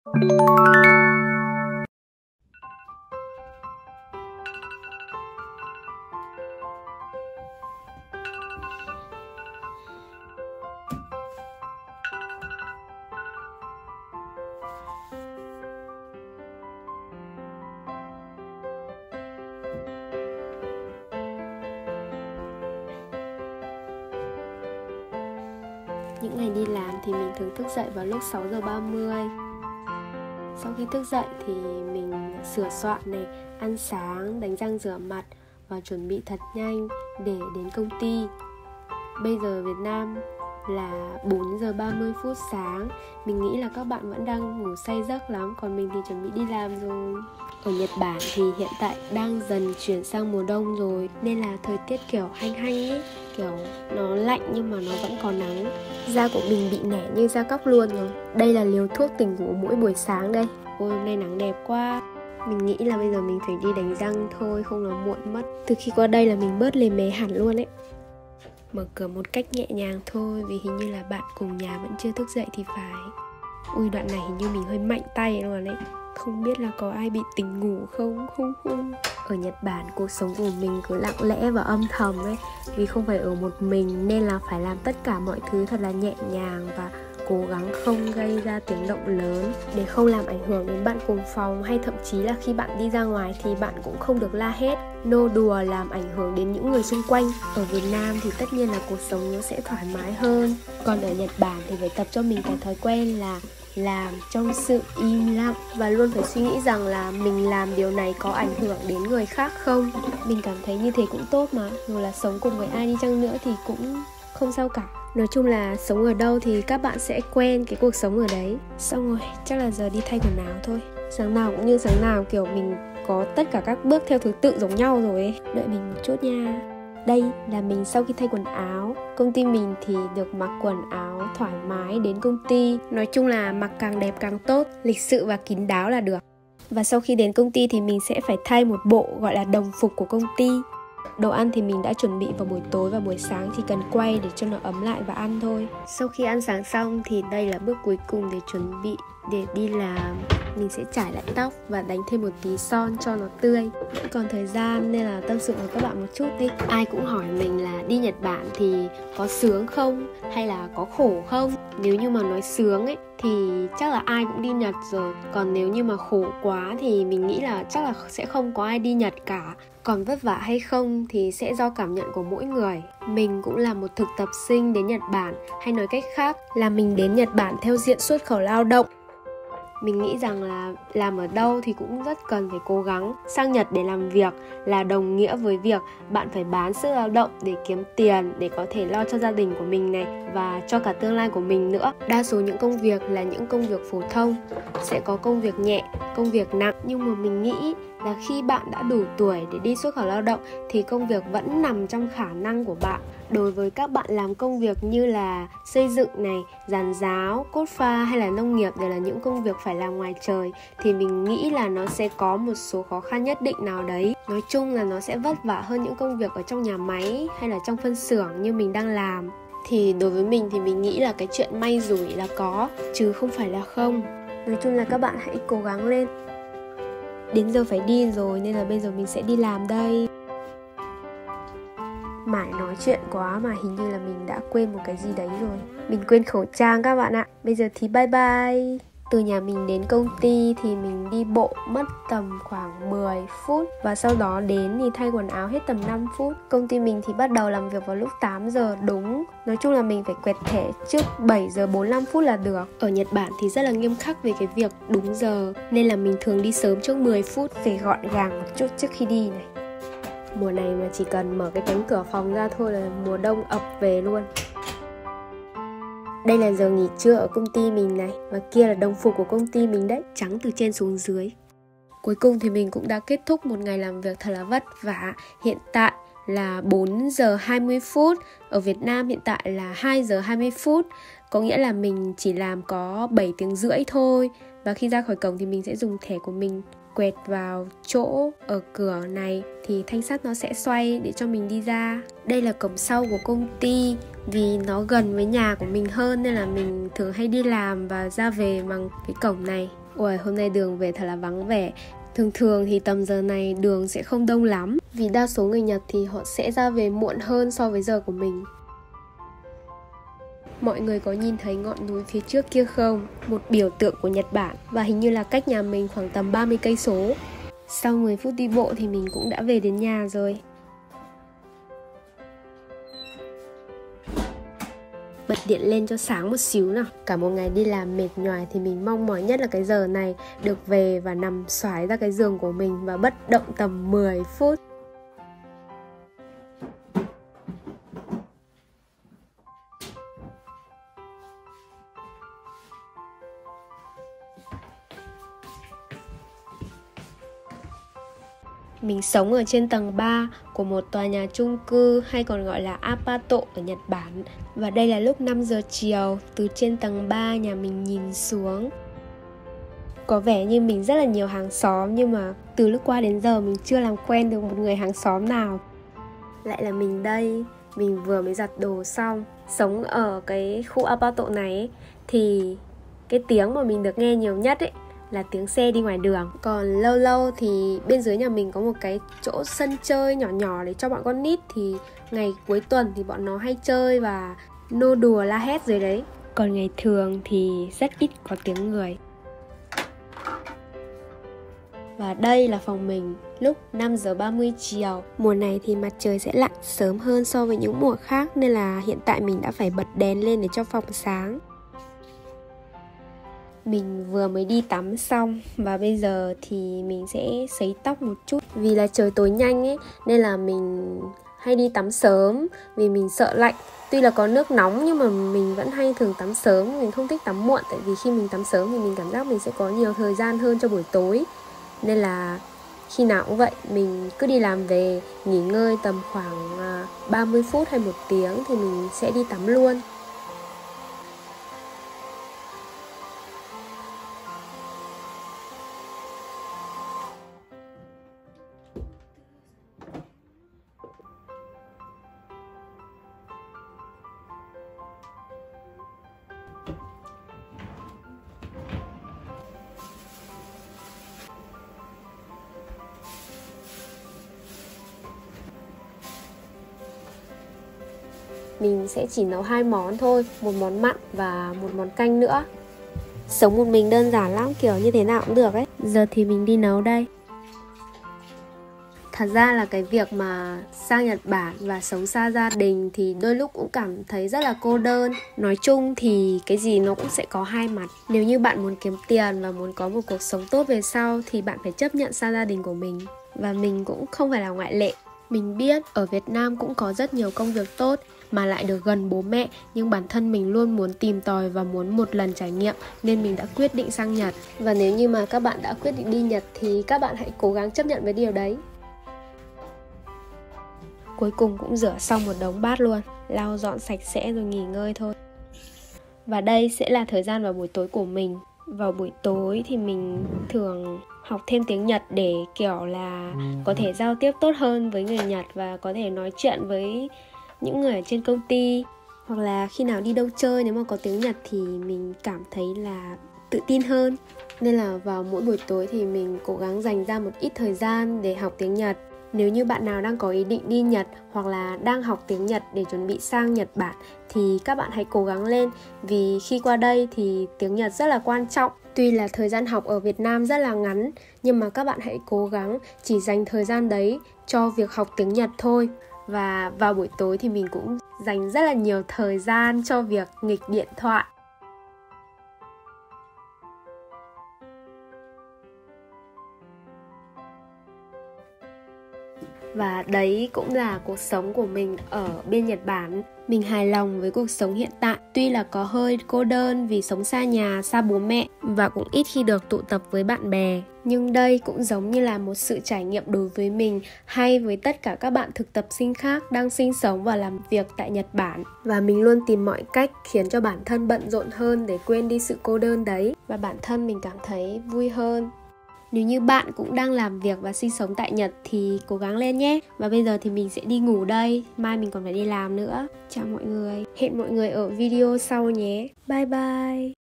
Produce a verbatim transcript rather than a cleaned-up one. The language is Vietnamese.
Những ngày đi làm thì mình thường thức dậy vào lúc sáu giờ ba mươi. Sau khi thức dậy thì mình sửa soạn này, ăn sáng, đánh răng rửa mặt và chuẩn bị thật nhanh để đến công ty. Bây giờ Việt Nam là bốn giờ ba mươi phút sáng. Mình nghĩ là các bạn vẫn đang ngủ say giấc lắm, còn mình thì chuẩn bị đi làm rồi. Ở Nhật Bản thì hiện tại đang dần chuyển sang mùa đông rồi, nên là thời tiết kiểu hanh hanh ấy, kiểu nó lạnh nhưng mà nó vẫn có nắng. Da của mình bị nẻ như da cóc luôn rồi. Đây là liều thuốc tỉnh ngủ mỗi buổi sáng đây. Ôi hôm nay nắng đẹp quá. Mình nghĩ là bây giờ mình phải đi đánh răng thôi, không là muộn mất. Từ khi qua đây là mình bớt lề mề hẳn luôn ấy. Mở cửa một cách nhẹ nhàng thôi, vì hình như là bạn cùng nhà vẫn chưa thức dậy thì phải. Ui đoạn này hình như mình hơi mạnh tay luôn ấy. Không biết là có ai bị tỉnh ngủ không? Không không. Ở Nhật Bản cuộc sống của mình cứ lặng lẽ và âm thầm ấy. Vì không phải ở một mình nên là phải làm tất cả mọi thứ thật là nhẹ nhàng và cố gắng không gây ra tiếng động lớn để không làm ảnh hưởng đến bạn cùng phòng, hay thậm chí là khi bạn đi ra ngoài thì bạn cũng không được la hét, nô đùa làm ảnh hưởng đến những người xung quanh. Ở Việt Nam thì tất nhiên là cuộc sống nó sẽ thoải mái hơn, còn ở Nhật Bản thì phải tập cho mình cái thói quen là làm trong sự im lặng và luôn phải suy nghĩ rằng là mình làm điều này có ảnh hưởng đến người khác không. Mình cảm thấy như thế cũng tốt mà, dù là sống cùng với ai đi chăng nữa thì cũng không sao cả. Nói chung là sống ở đâu thì các bạn sẽ quen cái cuộc sống ở đấy. Xong rồi, chắc là giờ đi thay quần áo thôi. Sáng nào cũng như sáng nào, kiểu mình có tất cả các bước theo thứ tự giống nhau rồi ấy. Đợi mình một chút nha. Đây là mình sau khi thay quần áo. Công ty mình thì được mặc quần áo thoải mái đến công ty. Nói chung là mặc càng đẹp càng tốt, lịch sự và kín đáo là được. Và sau khi đến công ty thì mình sẽ phải thay một bộ gọi là đồng phục của công ty. Đồ ăn thì mình đã chuẩn bị vào buổi tối và buổi sáng chỉ cần quay để cho nó ấm lại và ăn thôi. Sau khi ăn sáng xong thì đây là bước cuối cùng để chuẩn bị để đi làm. Mình sẽ trải lại tóc và đánh thêm một tí son cho nó tươi. Vẫn còn thời gian nên là tâm sự với các bạn một chút đi. Ai cũng hỏi mình là đi Nhật Bản thì có sướng không hay là có khổ không. Nếu như mà nói sướng ấy thì chắc là ai cũng đi Nhật rồi. Còn nếu như mà khổ quá thì mình nghĩ là chắc là sẽ không có ai đi Nhật cả. Còn vất vả hay không thì sẽ do cảm nhận của mỗi người. Mình cũng là một thực tập sinh đến Nhật Bản, hay nói cách khác là mình đến Nhật Bản theo diện xuất khẩu lao động. Mình nghĩ rằng là làm ở đâu thì cũng rất cần phải cố gắng. Sang Nhật để làm việc là đồng nghĩa với việc bạn phải bán sức lao động để kiếm tiền, để có thể lo cho gia đình của mình này và cho cả tương lai của mình nữa. Đa số những công việc là những công việc phổ thông, sẽ có công việc nhẹ, công việc nặng. Nhưng mà mình nghĩ là khi bạn đã đủ tuổi để đi xuất khẩu lao động thì công việc vẫn nằm trong khả năng của bạn. Đối với các bạn làm công việc như là xây dựng này, giàn giáo, cốt pha hay là nông nghiệp, đều là những công việc phải làm ngoài trời, thì mình nghĩ là nó sẽ có một số khó khăn nhất định nào đấy. Nói chung là nó sẽ vất vả hơn những công việc ở trong nhà máy hay là trong phân xưởng như mình đang làm. Thì đối với mình thì mình nghĩ là cái chuyện may rủi là có, chứ không phải là không. Nói chung là các bạn hãy cố gắng lên. Đến giờ phải đi rồi nên là bây giờ mình sẽ đi làm đây. Mãi nói chuyện quá mà hình như là mình đã quên một cái gì đấy rồi. Mình quên khẩu trang các bạn ạ. Bây giờ thì bye bye. Từ nhà mình đến công ty thì mình đi bộ mất tầm khoảng mười phút. Và sau đó đến thì thay quần áo hết tầm năm phút. Công ty mình thì bắt đầu làm việc vào lúc tám giờ đúng. Nói chung là mình phải quẹt thẻ trước bảy giờ bốn mươi lăm phút là được. Ở Nhật Bản thì rất là nghiêm khắc về cái việc đúng giờ, nên là mình thường đi sớm trước mười phút, phải gọn gàng một chút trước khi đi này. Mùa này mà chỉ cần mở cái cánh cửa phòng ra thôi là mùa đông ập về luôn. Đây là giờ nghỉ trưa ở công ty mình này. Và kia là đồng phục của công ty mình đấy, trắng từ trên xuống dưới. Cuối cùng thì mình cũng đã kết thúc một ngày làm việc thật là vất vả. Hiện tại là bốn giờ hai mươi phút. Ở Việt Nam hiện tại là hai giờ hai mươi phút. Có nghĩa là mình chỉ làm có bảy tiếng rưỡi thôi. Và khi ra khỏi cổng thì mình sẽ dùng thẻ của mình quẹt vào chỗ ở cửa này thì thanh sắt nó sẽ xoay để cho mình đi ra. Đây là cổng sau của công ty. Vì nó gần với nhà của mình hơn nên là mình thường hay đi làm và ra về bằng cái cổng này. Ôi, hôm nay đường về thật là vắng vẻ. Thường thường thì tầm giờ này đường sẽ không đông lắm, vì đa số người Nhật thì họ sẽ ra về muộn hơn so với giờ của mình. Mọi người có nhìn thấy ngọn núi phía trước kia không? Một biểu tượng của Nhật Bản, và hình như là cách nhà mình khoảng tầm ba mươi cây số. Sau mười phút đi bộ thì mình cũng đã về đến nhà rồi. Bật điện lên cho sáng một xíu nào. Cả một ngày đi làm mệt nhoài thì mình mong mỏi nhất là cái giờ này được về và nằm xoài ra cái giường của mình và bất động tầm mười phút. Mình sống ở trên tầng ba của một tòa nhà chung cư hay còn gọi là apato ở Nhật Bản. Và đây là lúc năm giờ chiều, từ trên tầng ba nhà mình nhìn xuống. Có vẻ như mình rất là nhiều hàng xóm, nhưng mà từ lúc qua đến giờ mình chưa làm quen được một người hàng xóm nào. Lại là mình đây, mình vừa mới giặt đồ xong. Sống ở cái khu apato này ấy, thì cái tiếng mà mình được nghe nhiều nhất ấy là tiếng xe đi ngoài đường. Còn lâu lâu thì bên dưới nhà mình có một cái chỗ sân chơi nhỏ nhỏ để cho bọn con nít, thì ngày cuối tuần thì bọn nó hay chơi và nô đùa la hét dưới đấy. Còn ngày thường thì rất ít có tiếng người. Và đây là phòng mình lúc năm giờ ba mươi chiều. Mùa này thì mặt trời sẽ lặn sớm hơn so với những mùa khác, nên là hiện tại mình đã phải bật đèn lên để cho phòng sáng. Mình vừa mới đi tắm xong và bây giờ thì mình sẽ sấy tóc một chút. Vì là trời tối nhanh ấy nên là mình hay đi tắm sớm vì mình sợ lạnh. Tuy là có nước nóng nhưng mà mình vẫn hay thường tắm sớm, mình không thích tắm muộn. Tại vì khi mình tắm sớm thì mình cảm giác mình sẽ có nhiều thời gian hơn cho buổi tối. Nên là khi nào cũng vậy, mình cứ đi làm về nghỉ ngơi tầm khoảng ba mươi phút hay một tiếng thì mình sẽ đi tắm luôn. Mình sẽ chỉ nấu hai món thôi, một món mặn và một món canh nữa. Sống một mình đơn giản lắm, kiểu như thế nào cũng được ấy. Giờ thì mình đi nấu đây. Thật ra là cái việc mà sang Nhật Bản và sống xa gia đình thì đôi lúc cũng cảm thấy rất là cô đơn. Nói chung thì cái gì nó cũng sẽ có hai mặt. Nếu như bạn muốn kiếm tiền và muốn có một cuộc sống tốt về sau thì bạn phải chấp nhận xa gia đình của mình. Và mình cũng không phải là ngoại lệ. Mình biết ở Việt Nam cũng có rất nhiều công việc tốt mà lại được gần bố mẹ, nhưng bản thân mình luôn muốn tìm tòi và muốn một lần trải nghiệm nên mình đã quyết định sang Nhật. Và nếu như mà các bạn đã quyết định đi Nhật thì các bạn hãy cố gắng chấp nhận với điều đấy. Cuối cùng cũng rửa xong một đống bát luôn, lau dọn sạch sẽ rồi nghỉ ngơi thôi. Và đây sẽ là thời gian vào buổi tối của mình. Vào buổi tối thì mình thường học thêm tiếng Nhật để kiểu là có thể giao tiếp tốt hơn với người Nhật và có thể nói chuyện với những người ở trên công ty. Hoặc là khi nào đi đâu chơi, nếu mà có tiếng Nhật thì mình cảm thấy là tự tin hơn. Nên là vào mỗi buổi tối thì mình cố gắng dành ra một ít thời gian để học tiếng Nhật. Nếu như bạn nào đang có ý định đi Nhật hoặc là đang học tiếng Nhật để chuẩn bị sang Nhật Bản thì các bạn hãy cố gắng lên. Vì khi qua đây thì tiếng Nhật rất là quan trọng. Tuy là thời gian học ở Việt Nam rất là ngắn, nhưng mà các bạn hãy cố gắng chỉ dành thời gian đấy cho việc học tiếng Nhật thôi. Và vào buổi tối thì mình cũng dành rất là nhiều thời gian cho việc nghịch điện thoại. Và đấy cũng là cuộc sống của mình ở bên Nhật Bản. Mình hài lòng với cuộc sống hiện tại. Tuy là có hơi cô đơn vì sống xa nhà, xa bố mẹ và cũng ít khi được tụ tập với bạn bè. Nhưng đây cũng giống như là một sự trải nghiệm đối với mình hay với tất cả các bạn thực tập sinh khác đang sinh sống và làm việc tại Nhật Bản. Và mình luôn tìm mọi cách khiến cho bản thân bận rộn hơn để quên đi sự cô đơn đấy. Và bản thân mình cảm thấy vui hơn. Nếu như bạn cũng đang làm việc và sinh sống tại Nhật thì cố gắng lên nhé. Và bây giờ thì mình sẽ đi ngủ đây. Mai mình còn phải đi làm nữa. Chào mọi người. Hẹn mọi người ở video sau nhé. Bye bye.